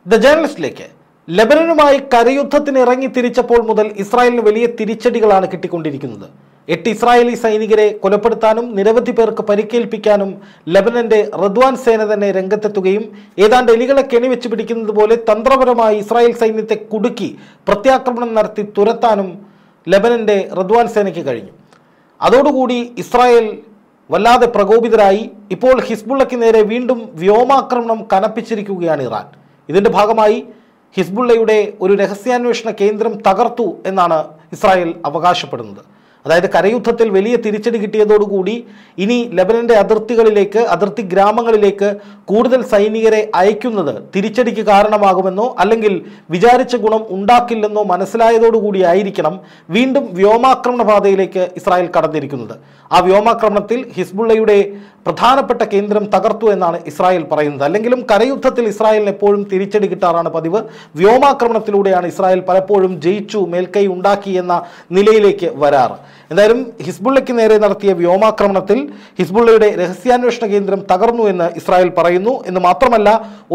The ജേർണലിസ്റ്റിലേക്ക് ലെബനനുമായി കരയുദ്ധത്തിന് ഇറങ്ങി തിരിച്ചപ്പോൾ മുതൽ ഇസ്രായേലിന് വലിയ തിരിച്ചടികളാണ് കിട്ടിക്കൊണ്ടിരിക്കുന്നത്. 8 ഇസ്രായേലി സൈനികരെ കൊലപ്പെടുത്താനും നിരവധി പേർക്ക് പരിക്കേൽപ്പിക്കാനും ലെബനന്റെ റദ്വാൻ സേന തന്നെ രംഗത്തെത്തുകയും ഏതാണ്ട് എലികളെ കെണിവെച്ച് പിടിക്കുന്നത് പോലെ തന്ത്രപരമായി ഇസ്രായേൽ സൈന്യത്തെ കുടുക്കി പ്രത്യാക്രമണം നടത്തി തുരത്താനും ലെബനന്റെ റദ്വാൻ സേനയ്ക്ക് കഴിഞ്ഞു. അതോടുകൂടി ഇസ്രായേൽ വല്ലാതെ പ്രകോപിതരായി. ഇപ്പോൾ ഹിസ്ബുള്ളയ്ക്ക് നേരെ വീണ്ടും വ്യോമാക്രമണം കനപ്പിച്ചിരിക്കുകയാണ് ഇറാൻ. ഇതിന്റെ ഭാഗമായി ഹിസ്ബുള്ളയുടെ ഒരു രഹസ്യാന്വേഷണ കേന്ദ്രം തകർത്തു എന്നാണ് ഇസ്രായേൽ അവകാശപ്പെടുന്നത്. അതായത് കരയുദ്ധത്തിൽ വലിയ തിരിച്ചടി കിട്ടിയതോടുകൂടി ഇനി ലെബനന്റെ അതിർത്തി ഗ്രാമങ്ങളിലേക്ക് കൂടുതൽ സൈനികരെ അയക്കുന്നത് തിരിച്ചടിക്ക് കാരണമാകുമെന്നോ അല്ലെങ്കിൽ വിചാരിച്ച ഗുണം ഉണ്ടാക്കില്ലെന്നോ മനസ്സിലായതോടുകൂടി ആയിരിക്കണം വീണ്ടും വ്യോമാക്രമണ പാതയിലേക്ക് ഇസ്രായേൽ കടന്നിരിക്കുന്നത്. ആ വ്യോമാക്രമണത്തിൽ ഹിസ്ബുള്ളയുടെ പ്രധാനപ്പെട്ട കേന്ദ്രം തകർത്തു എന്നാണ് ഇസ്രായേൽ പറയുന്നത്. അല്ലെങ്കിലും കരയുദ്ധത്തിൽ ഇസ്രായേലിന് എപ്പോഴും തിരിച്ചടി കിട്ടാറാണ് പതിവ്. വ്യോമാക്രമണത്തിലൂടെയാണ് ഇസ്രായേൽ പലപ്പോഴും ജയിച്ചു, മേൽക്കൈ ഉണ്ടാക്കി എന്ന നിലയിലേക്ക് വരാറ്. എന്തായാലും ഹിസ്ബുള്ളയ്ക്ക് നേരെ നടത്തിയ വ്യോമാക്രമണത്തിൽ ഹിസ്ബുള്ളയുടെ രഹസ്യാന്വേഷണ കേന്ദ്രം തകർന്നു എന്ന് ഇസ്രായേൽ പറയുന്നു. എന്ന് മാത്രമല്ല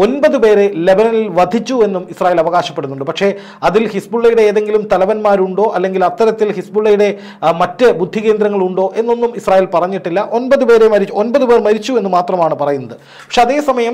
9 പേരെ ലെബനനിൽ വധിച്ചു എന്നും ഇസ്രായേൽ അവകാശപ്പെടുന്നുണ്ട്. പക്ഷേ അതിൽ ഹിസ്ബുള്ളയുടെ ഏതെങ്കിലും തലവന്മാരുണ്ടോ അല്ലെങ്കിൽ അത്തരത്തിൽ ഹിസ്ബുള്ളയുടെ മറ്റ് ബുദ്ധികേന്ദ്രങ്ങളുണ്ടോ എന്നൊന്നും ഇസ്രായേൽ പറഞ്ഞിട്ടില്ല. 9 പേർ മരിച്ചു എന്ന് മാത്രമാണ് പറയുന്നത്. പക്ഷെ അതേസമയം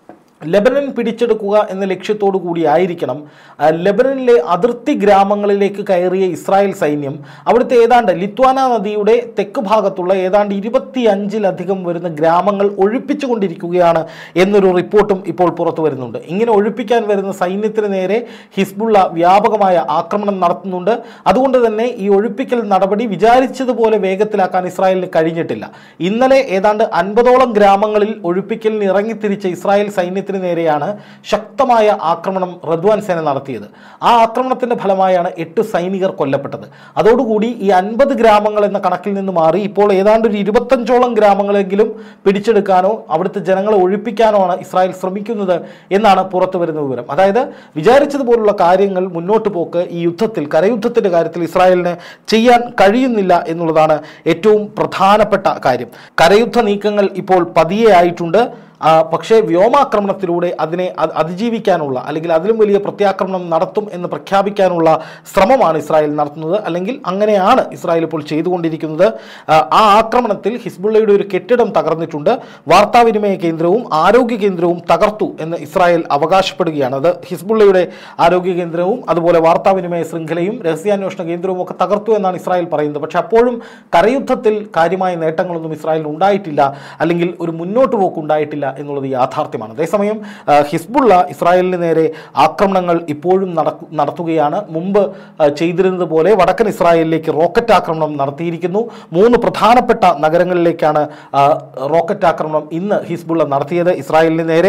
ലെബനൻ പിടിച്ചെടുക്കുക എന്ന ലക്ഷ്യത്തോടു കൂടി ആയിരിക്കണം ലെബനനിലെ അതിർത്തി ഗ്രാമങ്ങളിലേക്ക് കയറിയ ഇസ്രായേൽ സൈന്യം അവിടുത്തെ ഏതാണ്ട് ലിത്വാന നദിയുടെ തെക്ക് ഭാഗത്തുള്ള ഏതാണ്ട് 25-ലധികം വരുന്ന ഗ്രാമങ്ങൾ ഒഴിപ്പിച്ചുകൊണ്ടിരിക്കുകയാണ് എന്നൊരു റിപ്പോർട്ടും ഇപ്പോൾ പുറത്തു വരുന്നുണ്ട്. ഇങ്ങനെ ഒഴിപ്പിക്കാൻ വരുന്ന സൈന്യത്തിന് നേരെ ഹിസ്ബുള്ള വ്യാപകമായ ആക്രമണം നടത്തുന്നുണ്ട്. അതുകൊണ്ട് തന്നെ ഈ ഒഴിപ്പിക്കൽ നടപടി വിചാരിച്ചതുപോലെ വേഗത്തിലാക്കാൻ ഇസ്രായേലിന് കഴിഞ്ഞിട്ടില്ല. ഇന്നലെ ഏതാണ്ട് 50ഓളം ഗ്രാമങ്ങളിൽ ഒഴിപ്പിക്കലിന് ഇറങ്ങിത്തിരിച്ച ഇസ്രായേൽ സൈന്യത്തിന് നേരെയാണ് ശക്തമായ ആക്രമണം റദ്വാൻ സേന നടത്തിയത്. ആ ആക്രമണത്തിന്റെ ഫലമായാണ് 8 സൈനികർ കൊല്ലപ്പെട്ടത്. അതോടുകൂടി ഈ 50 ഗ്രാമങ്ങൾ എന്ന കണക്കിൽ നിന്ന് മാറി ഇപ്പോൾ ഏതാണ്ട് ഒരു 25ഓളം ഗ്രാമങ്ങളെങ്കിലും പിടിച്ചെടുക്കാനോ അവിടുത്തെ ജനങ്ങളെ ഒഴിപ്പിക്കാനോ ആണ് ഇസ്രായേൽ ശ്രമിക്കുന്നത് എന്നാണ് പുറത്തു വരുന്ന വിവരം. അതായത് വിചാരിച്ചതുപോലുള്ള കാര്യങ്ങൾ മുന്നോട്ട് പോക്ക് ഈ യുദ്ധത്തിൽ കരയുദ്ധത്തിന്റെ കാര്യത്തിൽ ഇസ്രായേലിന് ചെയ്യാൻ കഴിയുന്നില്ല എന്നുള്ളതാണ് ഏറ്റവും പ്രധാനപ്പെട്ട കാര്യം. കരയുദ്ധ നീക്കങ്ങൾ ഇപ്പോൾ പതിയെ ആയിട്ടുണ്ട്. പക്ഷേ വ്യോമാക്രമണത്തിലൂടെ അതിനെ അതിജീവിക്കാനുള്ള അല്ലെങ്കിൽ അതിലും വലിയ പ്രത്യാക്രമണം നടത്തും എന്ന് പ്രഖ്യാപിക്കാനുള്ള ശ്രമമാണ് ഇസ്രായേൽ നടത്തുന്നത്. അല്ലെങ്കിൽ അങ്ങനെയാണ് ഇസ്രായേൽ ഇപ്പോൾ ചെയ്തുകൊണ്ടിരിക്കുന്നത്. ആ ആക്രമണത്തിൽ ഹിസ്ബുള്ളയുടെ ഒരു കെട്ടിടം തകർന്നിട്ടുണ്ട്. വാർത്താവിനിമയ കേന്ദ്രവും ആരോഗ്യ കേന്ദ്രവും തകർത്തു എന്ന് ഇസ്രായേൽ അവകാശപ്പെടുകയാണ്. അത് ഹിസ്ബുള്ളയുടെ ആരോഗ്യ കേന്ദ്രവും അതുപോലെ വാർത്താവിനിമയ ശൃംഖലയും രഹസ്യാന്വേഷണ കേന്ദ്രവും ഒക്കെ തകർത്തു എന്നാണ് ഇസ്രായേൽ പറയുന്നത്. പക്ഷെ അപ്പോഴും കരയുദ്ധത്തിൽ കാര്യമായ നേട്ടങ്ങളൊന്നും ഇസ്രായേലിന് ഉണ്ടായിട്ടില്ല, അല്ലെങ്കിൽ ഒരു മുന്നോട്ട് പോക്ക് ഉണ്ടായിട്ടില്ല എന്നുള്ളത് യാഥാർത്ഥ്യമാണ്. അതേസമയം ഹിസ്ബുള്ള ഇസ്രായേലിന് നേരെ ആക്രമണങ്ങൾ ഇപ്പോഴും നടത്തുകയാണ്. മുമ്പ് ചെയ്തിരുന്നത് പോലെ വടക്കൻ ഇസ്രായേലിലേക്ക് റോക്കറ്റ് ആക്രമണം നടത്തിയിരിക്കുന്നു. 3 പ്രധാനപ്പെട്ട നഗരങ്ങളിലേക്കാണ് റോക്കറ്റ് ആക്രമണം ഇന്ന് ഹിസ്ബുള്ള നടത്തിയത്. ഇസ്രായേലിന് നേരെ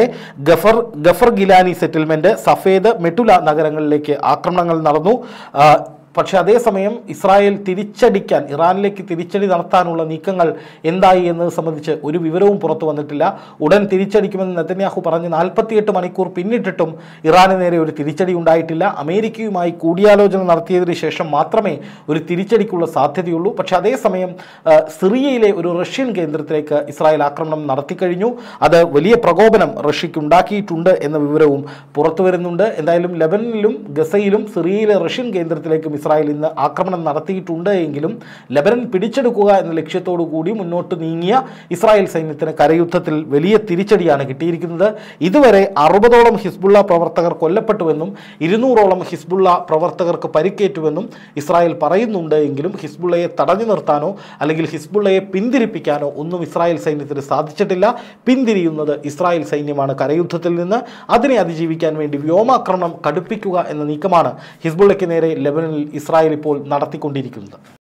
ഗഫർ ഗിലാനി സെറ്റിൽമെന്റ്, സഫേദ്, മെട്ടുല നഗരങ്ങളിലേക്ക് ആക്രമണങ്ങൾ നടന്നു. പക്ഷേ അതേസമയം ഇസ്രായേൽ ഇറാനിലേക്ക് തിരിച്ചടി നടത്താനുള്ള നീക്കങ്ങൾ എന്തായി എന്നത് സംബന്ധിച്ച് ഒരു വിവരവും പുറത്തു വന്നിട്ടില്ല. ഉടൻ തിരിച്ചടിക്കുമെന്ന് നെതന്യാഹു പറഞ്ഞ് 48 മണിക്കൂർ പിന്നിട്ടിട്ടും ഇറാന് നേരെ ഒരു തിരിച്ചടി ഉണ്ടായിട്ടില്ല. അമേരിക്കയുമായി കൂടിയാലോചന നടത്തിയതിനു ശേഷം മാത്രമേ ഒരു തിരിച്ചടിക്കുള്ള സാധ്യതയുള്ളൂ. പക്ഷേ അതേസമയം സിറിയയിലെ ഒരു റഷ്യൻ കേന്ദ്രത്തിലേക്ക് ഇസ്രായേൽ ആക്രമണം നടത്തിക്കഴിഞ്ഞു. അത് വലിയ പ്രകോപനം റഷ്യയ്ക്ക് ഉണ്ടാക്കിയിട്ടുണ്ട് എന്ന വിവരവും പുറത്തു വരുന്നുണ്ട്. എന്തായാലും ലെബനനിലും ഗസയിലും സിറിയയിലെ റഷ്യൻ കേന്ദ്രത്തിലേക്കും ഇസ്രായേൽ ഇന്ന് ആക്രമണം നടത്തിയിട്ടുണ്ട്. എങ്കിലും ലെബനൻ പിടിച്ചെടുക്കുക എന്ന ലക്ഷ്യത്തോടു കൂടി മുന്നോട്ട് നീങ്ങിയ ഇസ്രായേൽ സൈന്യത്തിന് കരയുദ്ധത്തിൽ വലിയ തിരിച്ചടിയാണ് കിട്ടിയിരിക്കുന്നത്. ഇതുവരെ 60ഓളം ഹിസ്ബുള്ള പ്രവർത്തകർ കൊല്ലപ്പെട്ടുവെന്നും 200ഓളം ഹിസ്ബുള്ള പ്രവർത്തകർക്ക് പരിക്കേറ്റുവെന്നും ഇസ്രായേൽ പറയുന്നുണ്ട്. എങ്കിലും ഹിസ്ബുള്ളയെ തടഞ്ഞു നിർത്താനോ അല്ലെങ്കിൽ ഹിസ്ബുള്ളയെ പിന്തിരിപ്പിക്കാനോ ഒന്നും ഇസ്രായേൽ സൈന്യത്തിന് സാധിച്ചിട്ടില്ല. പിന്തിരിയുന്നത് ഇസ്രായേൽ സൈന്യമാണ് കരയുദ്ധത്തിൽ നിന്ന്. അതിനെ അതിജീവിക്കാൻ വേണ്ടി വ്യോമാക്രമണം കടുപ്പിക്കുക എന്ന നീക്കമാണ് ഹിസ്ബുള്ളയ്ക്ക് നേരെ ലെബനനിൽ ഇസ്രായേൽ ഇപ്പോൾ നടത്തിക്കൊണ്ടിരിക്കുന്നത്.